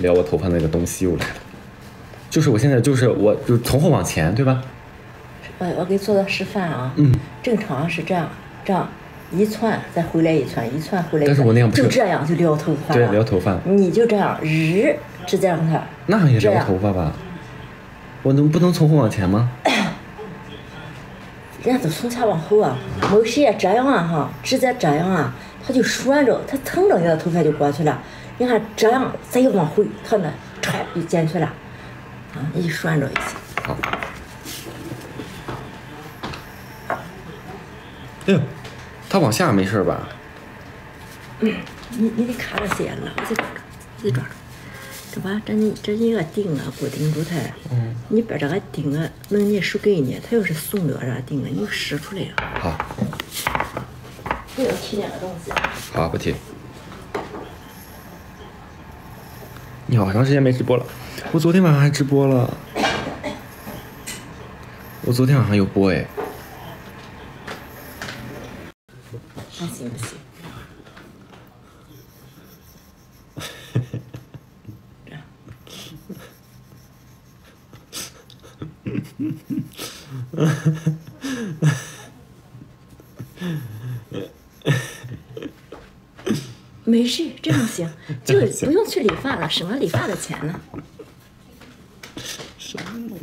聊我头发那个东西又来了，就是我现在就是从后往前，对吧？ 我给你做个示范啊。正常是这样，一窜再回来一窜，一窜回来一窜。 但是我那样不是就这样就撩头发了。 对，撩头发。 你就这样是这样的。 那也撩头发吧？我不能从后往前吗？ 人家都从前往后啊，某些这样啊哈，直接这样啊，他就顺着，他蹭着你的头发就过去了。你看这样再一往回，他那歘就剪去了，啊，一顺着一下。 好。哎呦，他往下没事吧？ 你得卡着线了，再抓住，再抓住。这把这一个钉啊，固定住它。你把这个钉啊，弄你手给你，它要是松了，这钉啊，你就使出来了。 好。 不要提那个东西。 好，不提。你好长时间没直播了，我昨天晚上还直播了。我昨天晚上有播哎。 还行不行？没事，这样行，就不用去理发了，省了理发的钱呢。 什么？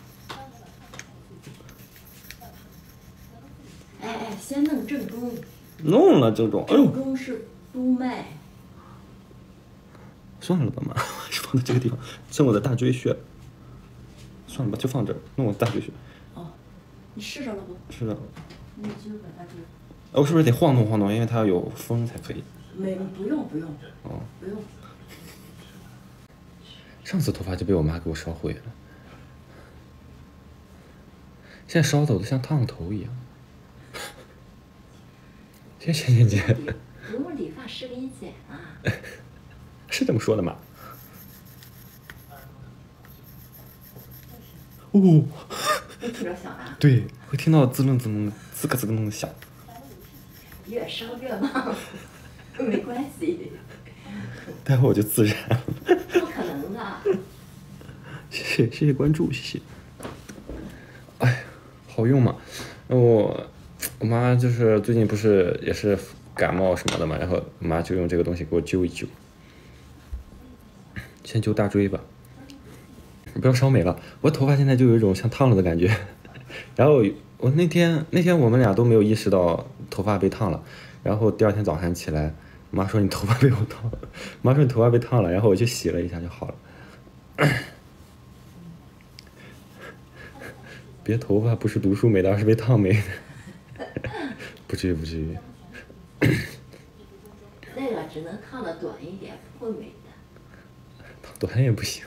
哎，先弄正中。 弄了正中，哎呦。 正中是督脉。 算了吧妈，放在这个地方，像我的大椎穴。算了吧，就放这儿，弄我大椎穴。 哦，你试着了不？ 试着了。 你就把它这。 我是不是得晃动晃动，因为它要有风才可以？ 不用。 哦。 不用。 上次头发就被我妈给我烧毁了，现在烧的我都像烫了头一样。谢谢姐姐。 不用理发师给你剪啊。 是这么说的吗？哦。 你听着响啊？ 对，会听到滋楞滋楞、滋咯滋咯的响。 越烧越忙，没关系。 待会我就自然了。 不可能的。 谢谢关注，谢谢。哎，好用吗？我妈就是最近不是也是感冒什么的嘛，然后我妈就用这个东西给我揪一揪。先揪大椎吧，不要烧没了。我头发现在就有一种像烫了的感觉。然后我那天我们俩都没有意识到头发被烫了，然后第二天早上起来，妈说你头发被我烫了，妈说你头发被烫了，然后我去洗了一下就好了。别头发不是读书没的，而是被烫没的。不至于不至于。 那个只能烫的短一点，不会美的。 烫短也不行。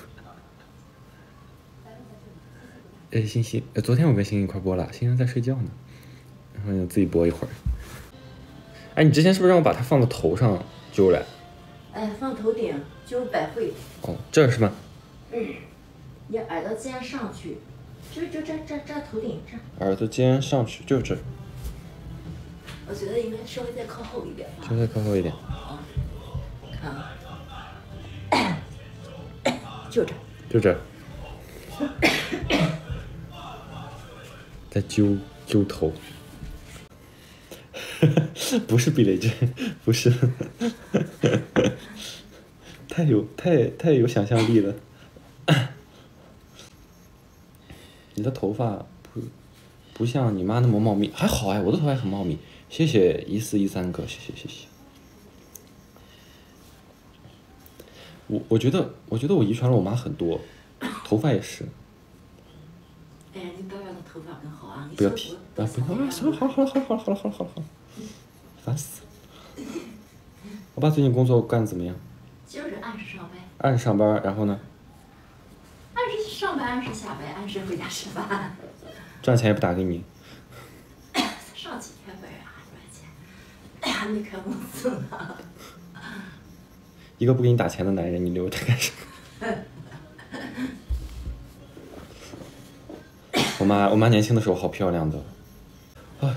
星星，昨天我跟星星一块播了，星星在睡觉呢，然后就自己播一会儿。哎，你之前是不是让我把它放到头上揪来？ 哎，放头顶揪百会。 哦，这是吗？ 你耳朵尖上去，就这头顶这。 耳朵尖上去，就这。 我觉得应该稍微再靠后一点吧。 稍微靠后一点。 看啊。就这。 就这。在揪头。不是避雷针，不是。太有想象力了。你的头发不像你妈那么茂密，还好哎，我的头发很茂密。谢谢1413哥，谢谢。我觉得我遗传了我妈很多，头发也是。 哎呀，你保养的头发很好啊！ 不要提啊！不要啊！行，好了，烦死了。我爸最近工作干得怎么样？ 就是按时上班。 按时上班，然后呢？ 按时上班，按时下班，按时回家吃饭。 赚钱也不打给你。 上几天班啊，赚钱，还没开工资呢。 一个不给你打钱的男人，你留着干什么？我妈年轻的时候好漂亮的。啊，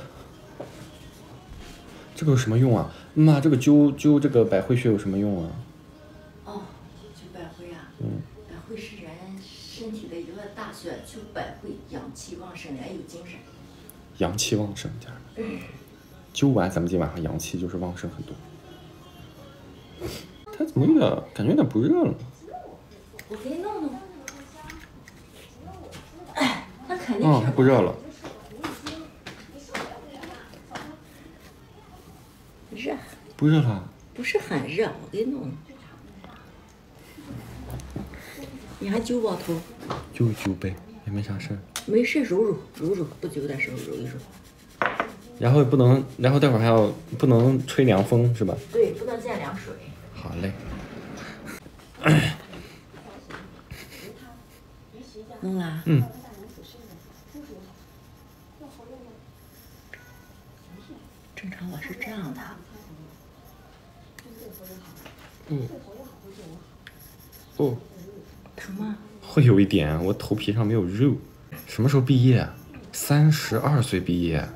这个有什么用啊？妈，这个揪这个百会穴有什么用啊？ 哦，揪百会啊。 会使人身体的一个大穴就百会，阳气旺盛，人有精神。 阳气旺盛，家人们。灸完咱们今晚上阳气就是旺盛很多。它怎么有点感觉有点不热了？ 我给你弄弄。哎，它肯定是。 它不热了。 热。 不热了。 不是很热，我给你弄弄。你还灸不头？ 灸一灸呗，也没啥事儿。 没事，揉揉，不灸的时候揉一揉。 然后不能，然后待会儿还要不能吹凉风是吧？ 对，不能见凉水。 好嘞。 弄了。正常我是这样的。疼吗？ 会有一点，我头皮上没有肉。什么时候毕业？32岁毕业。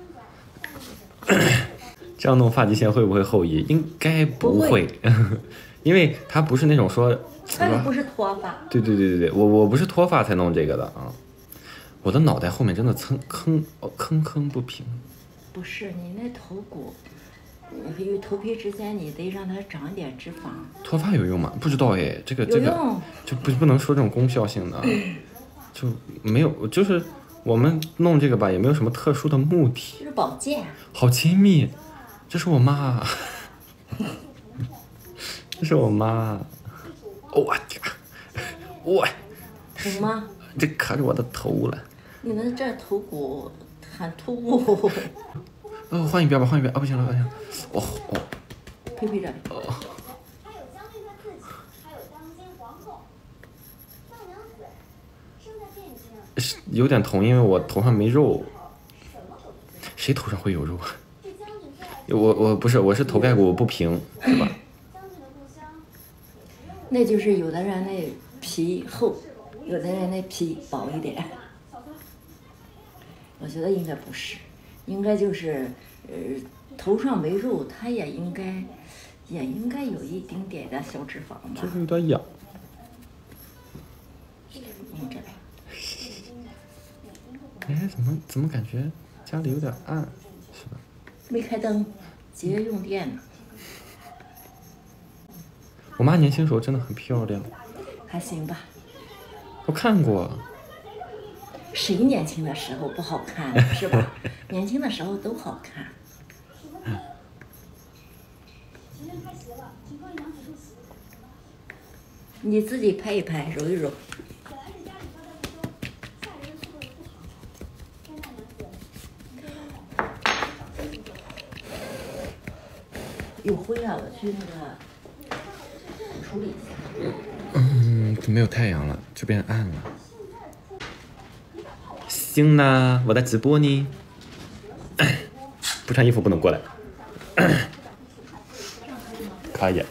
这样弄发际线会不会后移？应该不会，因为它不是那种说。 它又不是脱发。 对，我不是脱发才弄这个的啊。我的脑袋后面真的坑不平。 不是你那头骨。与头皮之间，你得让它长一点脂肪。 脱发有用吗？不知道哎，这个就不能说这种功效性的，就没有，就是我们弄这个吧，也没有什么特殊的目的。 就是保健。 好亲密，这是我妈，这是我妈。我疼吗？ 这卡着我的头了。 你们这头骨很突兀。 换一边吧，换一边啊！不行了， 陪着。 有点疼，因为我头上没肉。谁头上会有肉啊？我不是，我是头盖骨不平，是吧？ 那就是有的人那皮厚，有的人那皮薄一点。我觉得应该不是。应该就是，头上没肉，它也应该有一丁点的小脂肪吧。 就是有点痒。 这边。 哎，怎么感觉家里有点暗，是吧？ 没开灯，节约用电呢。 我妈年轻时候真的很漂亮。 还行吧。 我看过。 谁年轻的时候不好看是吧？年轻的时候都好看。你自己拍一拍，揉一揉。有灰啊，我去那个处理一下。 没有太阳了，这边暗了。行呢，我在直播呢。不穿衣服不能过来。可以。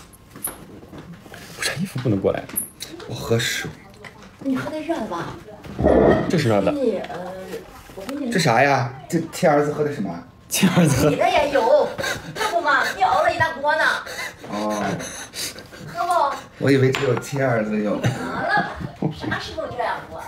不穿衣服不能过来。我喝水。 你喝的热的吧？ 这是热的。 这啥呀？这亲儿子喝的什么？ 亲儿子喝。 你的也有，看不吗？你熬了一大锅呢。 哦。 喝不？ 我以为只有亲儿子有。 得了，啥时候这样过？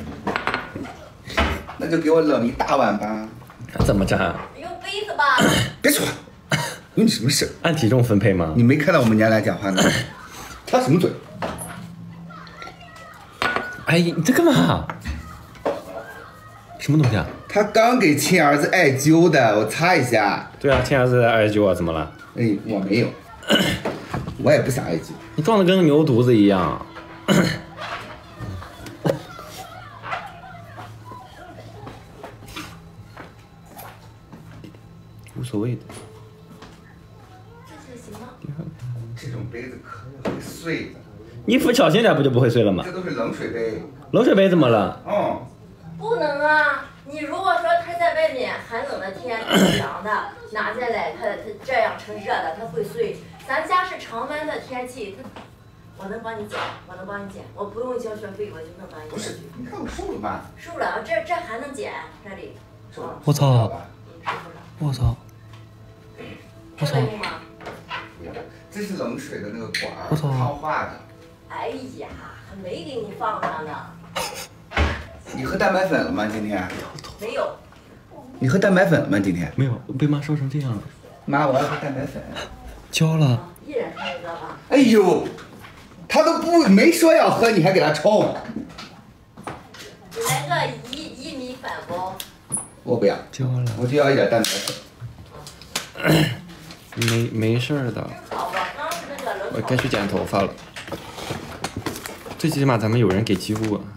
那就给我冷一大碗吧。 怎么着？ 用杯子吧。 别说，有你什么事？ 按体重分配吗？ 你没看到我们娘俩讲话呢？插什么嘴？ 哎，你在干嘛？什么东西啊？ 他刚给亲儿子艾灸的，我擦一下。 对啊，亲儿子在艾灸啊，怎么了？ 哎，我没有，我也不想艾灸。 你壮的跟个牛犊子一样。无所谓的。 这种杯子可能会碎的。 你扶小心点，不就不会碎了吗？ 这都是冷水杯。 冷水杯怎么了？ 哦。 不能啊！你如果说它在外面寒冷的天凉的，拿下来它这样成热的，它会碎。咱家是常温的天气，我能帮你剪，我不用交学费，我就能帮你剪。 不是，你看我瘦了吧？ 瘦了，这还能剪，这里。 我操！我操！我操！ 这是冷水的那个管儿， 我操！ 烫化的。 哎， 哎呀，还没给你放上呢。 你喝蛋白粉了吗？今天？ 没有。 你喝蛋白粉了吗？今天？ 没有，被妈说成这样了。 妈，我要喝蛋白粉。 交了。 一人喝一个吧。 哎呦，他都没说要喝，你还给他冲。 你来个薏米粉不？ 我不要。 交了。 我就要一点蛋白粉。 没事儿的。 好吧，刚是那个冷我该去剪头发了。最起码咱们有人给机物啊。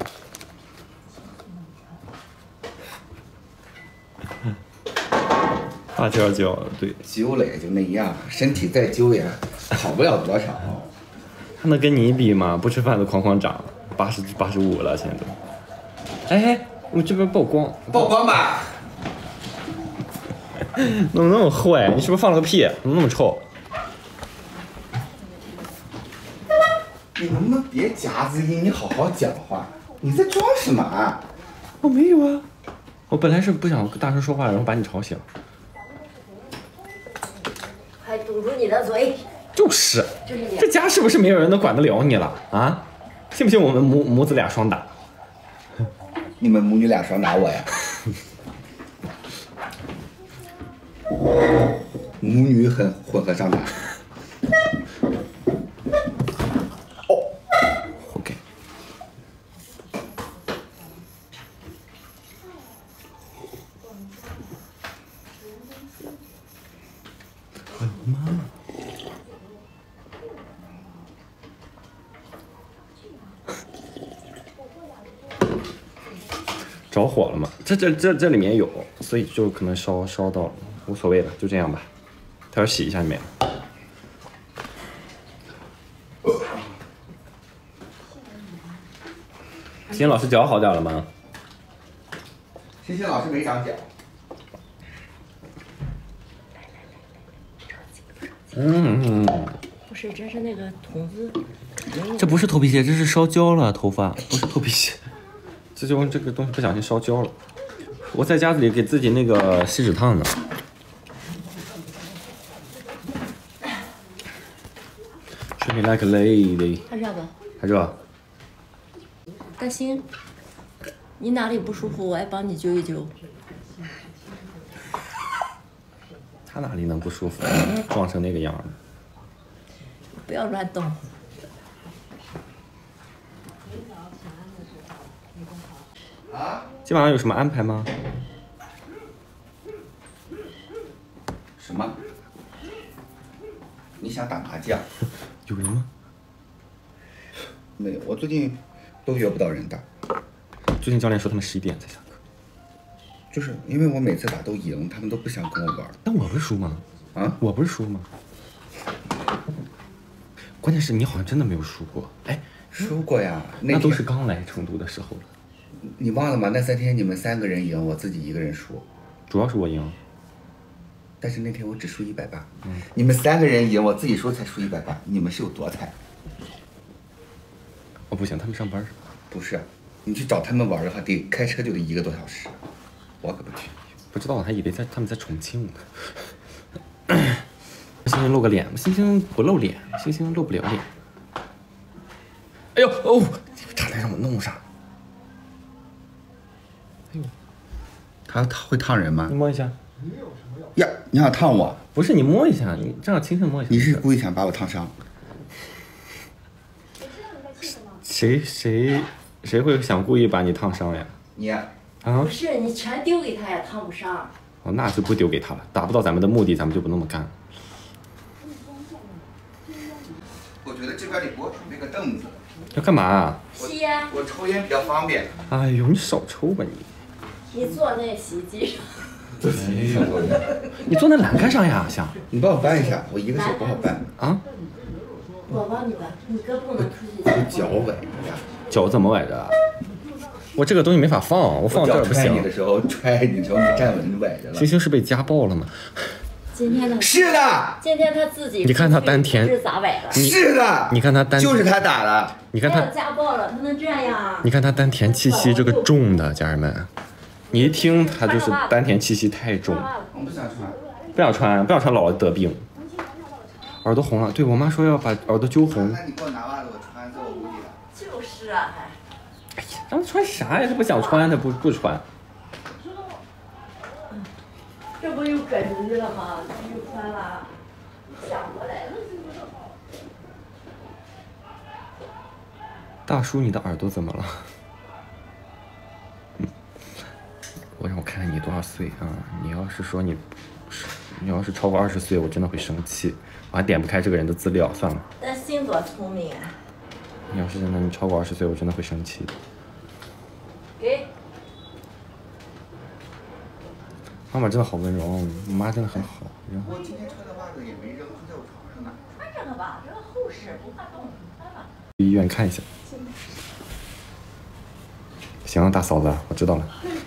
发胶胶，对。 揪了也就那样，身体再揪也好不了多少。 他能跟你比吗？不吃饭都哐哐长，85了现在。哎，我这边曝光。 曝光吧。 怎么那么坏？你是不是放了个屁？怎么那么臭？ 你能不能别夹子音？你好好讲话。你在装什么啊？ 我没有啊。我本来是不想大声说话，然后把你吵醒。 还堵住你的嘴。 就是。这家是不是没有人能管得了你了啊？信不信我们母子俩双打？ 你们母女俩双打我呀？母女很混合双打。 哦，活该。我的妈妈！着火了吗？这里面有，所以就可能烧到了，无所谓的，就这样吧。他要洗一下没了。欣欣老师脚好点了吗？ 欣欣老师没长脚。 不是，这是那个筒子。 这不是头皮屑，这是烧焦了头发，不是头皮屑。这就这个东西不小心烧焦了。我在家里给自己那个锡纸烫呢。Treat me like a lady。 还热不？ 还热。 大兴，你哪里不舒服？我来帮你灸一灸。 他哪里能不舒服？撞成那个样了。 不要乱动。 啊？ 今晚上有什么安排吗？ 什么？你想打麻将？ 有人吗？ 没有，我最近都约不到人打。 最近教练说他们11点才下课。 就是因为我每次打都赢，他们都不想跟我玩。 但我不是输吗？ 啊？ 我不是输吗？关键是你好像真的没有输过。哎， 输过呀。 那都是刚来成都的时候了。 你忘了吗？那3天你们3个人赢，我自己1个人输。 主要是我赢。 但是那天我只输180。你们3个人赢，我自己输才输180。你们是有多惨？ 哦，不行，他们上班是吧？ 不是，你去找他们玩的话，得开车就得1个多小时。我可不去。 不知道，我还以为他们在重庆呢。星星露个脸，星星不露脸，星星露不了脸。哎呦哦，差点让我弄上。哎呦， 他会烫人吗？ 你摸一下。 呀，你想烫我？ 不是，你摸一下，你这样轻轻摸一下。 你是故意想把我烫伤？ 谁会想故意把你烫伤呀？ 你啊？ 不是，你全丢给他也烫不伤。 哦，那就不丢给他了，达不到咱们的目的，咱们就不那么干。 我觉得这边得给我准备个凳子。 要干嘛啊？ 吸烟。 我抽烟比较方便。 哎呦，你少抽吧你。 你坐那洗衣机上。 坐洗衣机上。 你坐那栏杆上呀，想。 你帮我搬一下，我一个手不好搬。 啊？ 我帮你搬，你哥不能出去。 我脚崴着。 脚怎么崴着？我这个东西没法放，我放这儿不行。 踹你的时候踹你的时候，你站稳崴着了。 星星是被家暴了吗？ 今天的。 是的。 今天他自己。 你看他丹田。 是咋崴的？ 是的。 你看他丹。 就是他打的。 你看他。 家暴了，他能这样啊？ 你看他丹田气息这个重的，家人们，你一听他就是丹田气息太重。 我不想穿。 不想穿，不想穿，老得病。耳朵红了，对我妈说要把耳朵揪红。 那你给我拿袜子，我穿，在我屋里。 就是啊，还。 哎呀，让他穿啥呀？他不想穿，他不穿。 这不又搁进去了吗？又穿了，想过来了。 大叔，你的耳朵怎么了？我让我看看你多少岁啊？你要是说你要是超过20岁，我真的会生气，我还点不开这个人的资料，算了。 但心多聪明啊！ 你要是真的你超过20岁，我真的会生气。 给。 妈妈真的好温柔，我妈真的很好。 我今天穿的袜子也没扔，就在我床上呢。 穿这个吧，这个厚实，不怕冻，穿吧。 去医院看一下。行了，大嫂子，我知道了。